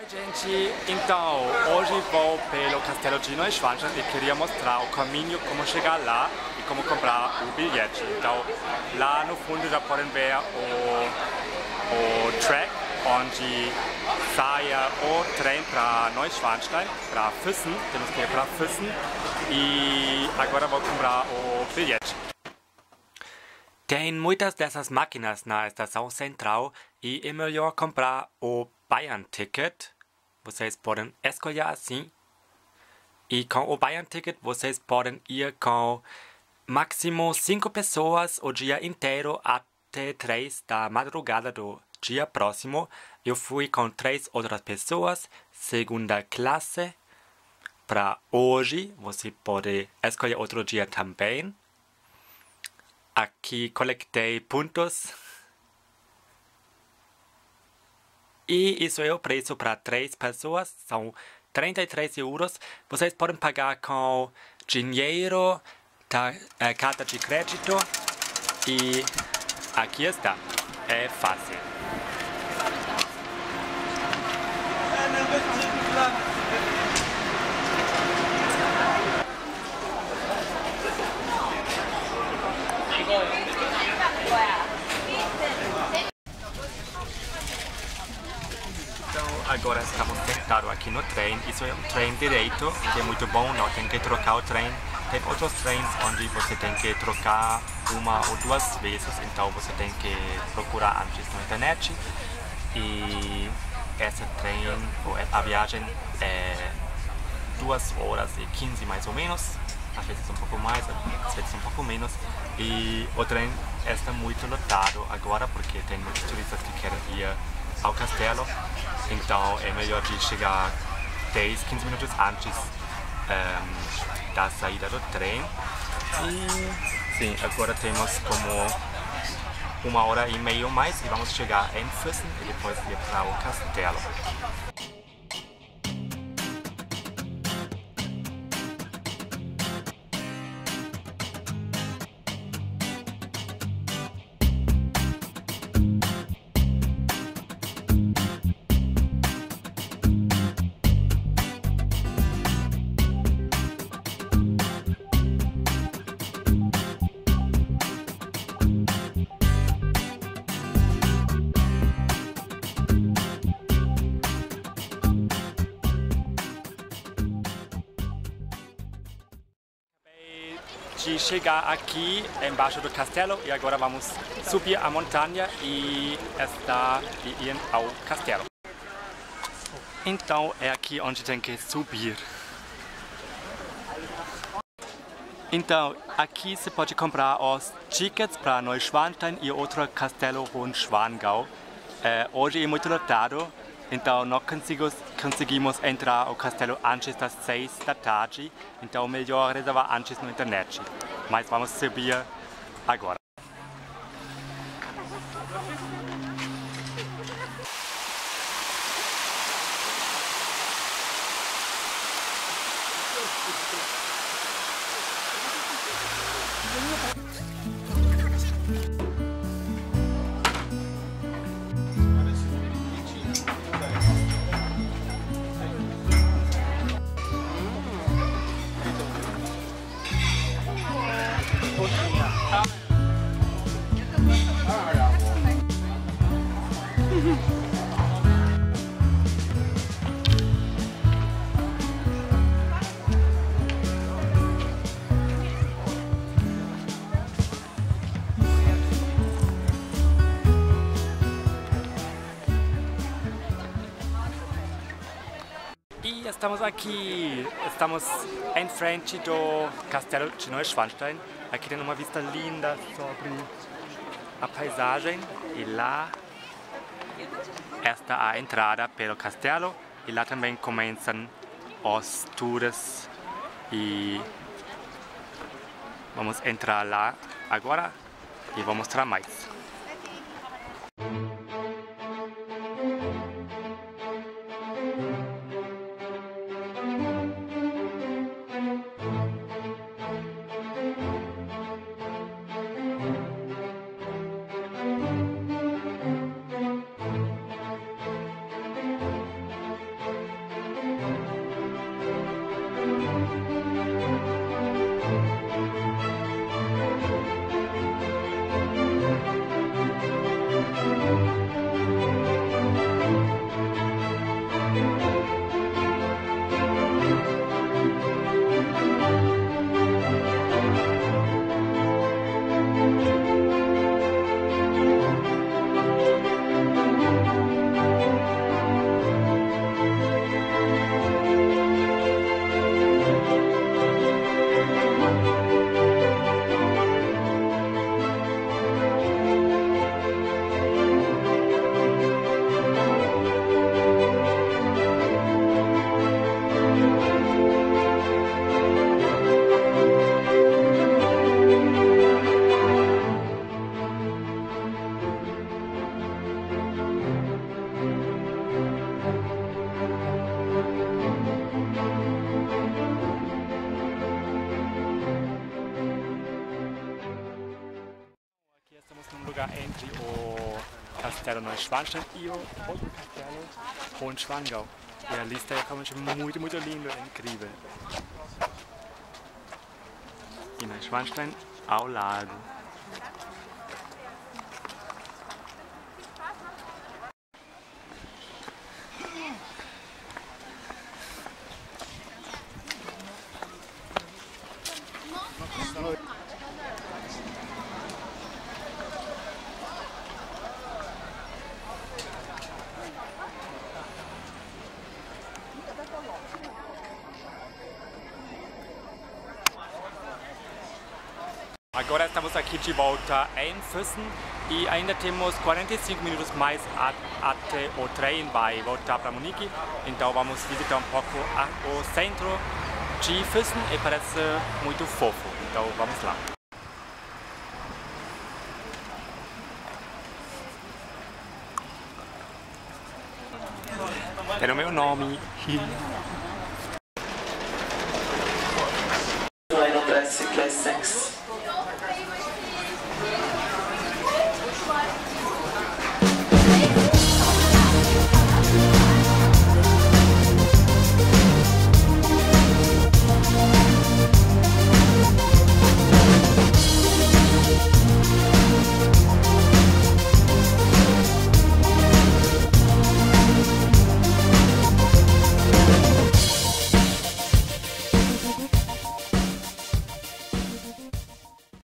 Gente, então, hoje vou pelo Castelo de Neuschwanstein e queria mostrar o caminho, como chegar lá e como comprar o bilhete. Então, lá no fundo já podem ver o track, onde sai o trem para Neuschwanstein, para Füssen, temos que ir para Füssen e agora vou comprar o bilhete. Tem muitas dessas máquinas na estação central e é melhor comprar o Bayern Ticket. Vocês podem escolher assim. E com o Bayern Ticket vocês podem ir com máximo 5 pessoas o dia inteiro até 3 da madrugada do dia próximo. Eu fui com 3 outras pessoas, segunda classe. Para hoje você pode escolher outro dia também. Aqui coletei pontos. E isso é o preço para 3 pessoas, são 33 euros. Vocês podem pagar com dinheiro, carta de crédito e aqui está, é fácil. Agora estamos sentados aqui no trem. Isso é um trem direito, que é muito bom, não tem que trocar o trem. Tem outros trens onde você tem que trocar uma ou 2 vezes, então você tem que procurar antes na internet. E esse trem, a viagem é 2 horas e 15 mais ou menos, às vezes um pouco mais, às vezes um pouco menos. E o trem está muito lotado agora porque tem muitos turistas que querem ir ao castelo. Então é melhor de chegar 10, 15 minutos antes da saída do trem. E sim, agora temos como 1h30 mais e vamos chegar em Füssen e depois ir para o castelo. De chegar aqui embaixo do castelo e agora vamos subir a montanha e ir ao castelo. Então é aqui onde tem que subir. Então aqui você pode comprar os tickets para Neuschwanstein e outro castelo Hohenschwangau. Hoje é muito lotado, então não conseguimos entrar ao castelo antes das 6 da tarde, então melhor reservar antes na internet. Mas vamos subir agora. E estamos aqui, estamos em frente do Castelo de Neuschwanstein. Aqui tem uma vista linda sobre a paisagem e lá está a entrada pelo castelo e lá também começam os tours e vamos entrar lá agora e vou mostrar mais. Castelo Neuschwanstein e o outro castelo, Hohenschwangau. E a lista é realmente muito linda, é incrível. E Neuschwanstein ao lado. Agora estamos aqui de volta em Füssen e ainda temos 45 minutos mais até o trem vai voltar para Munique. Então vamos visitar um pouco o centro de Füssen e parece muito fofo. Então vamos lá. Tem o meu nome. 31 Gleis 6.